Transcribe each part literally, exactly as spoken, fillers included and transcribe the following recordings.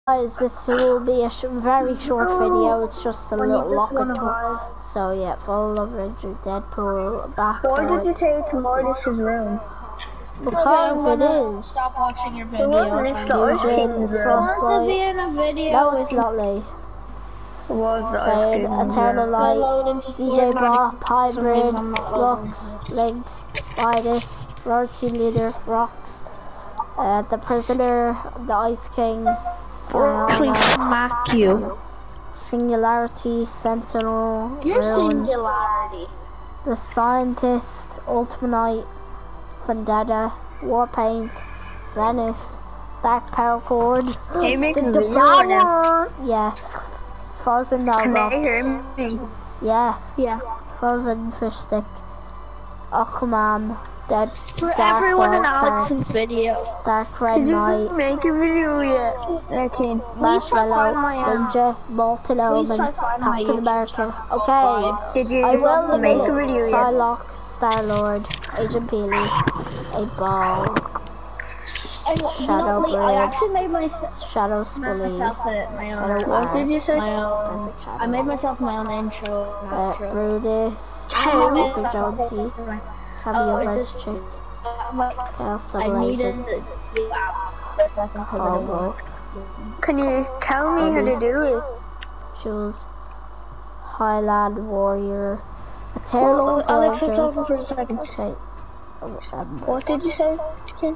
Guys, this will be a sh very short video. It's just a little locker tour. So yeah, follow Love Ranger Deadpool back. Why did you say it's Mortis's room? Because okay, it is. Stop watching your video. Fusion, Frostbite. Be in a video no, it's not Lee. Fade, Eternal Light, D J Bop, Hybrid, Lux, Links, Midas, Royalty Leader, Rocks, uh, The Prisoner, The Ice King, Please smack you. Singularity, Sentinel, Your Ruin, singularity. The Scientist, Ultimanite, Vendetta, Warpaint, Zenith, Dark Paracord, Hey, make a the video right now. Yeah, Frozen Can Dalrox. they hear me? Yeah, Yeah. Frozen Fish Stick, Aquaman, Dead, For Dark everyone in Walker, Alex's video. Dark Red Did you Knight, make a video yet? Okay. Please try Marshmallow, find my, uh, Ninja, Molten Please Omen, try find my Captain YouTube America. Okay, Did you I will make make a video yet? Psylocke, Star-Lord, Agent Peely, eight Ball, I, Shadow Lee, I Bird, actually made myself, Shadow Scully, myself a, my own. Shadow What did you say? My own. Perfect Shadow, I made myself my own intro. and uh, outro. Brutus, Hey. Uncle Jonesy, Cameo Oh, it Best just- Chick, My- Chaos I Double needed Agent, the new app for a second because I didn't Cobalt, work. Can you tell me how to do it? Jules, Highland Warrior, Well, Eternal Alex, I'm Ranger. talking for a second. Okay. Um, What did you say, Ken?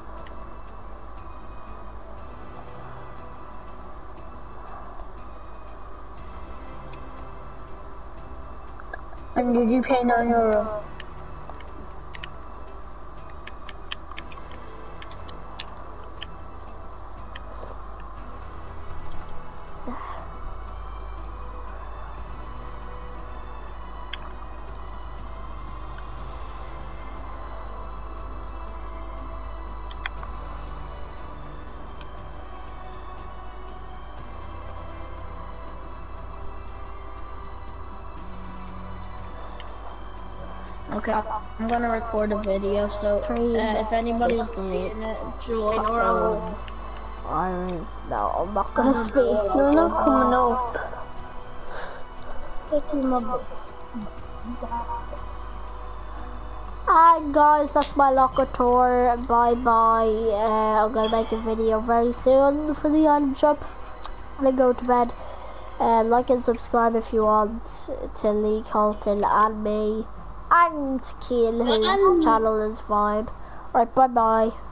And did you pay nine euro? Okay, I'm gonna record a video, so uh, Tree, if anybody's Fish in it, join or Cotton, Irons. No, I'm not gonna speak. You're not coming up. And guys, that's my locker tour. Bye bye. Uh, I'm gonna make a video very soon for the item shop. And then go to bed. Uh, like and subscribe if you want to Lee Colton and me. And Keel, his channel is Vibe. Alright, bye bye.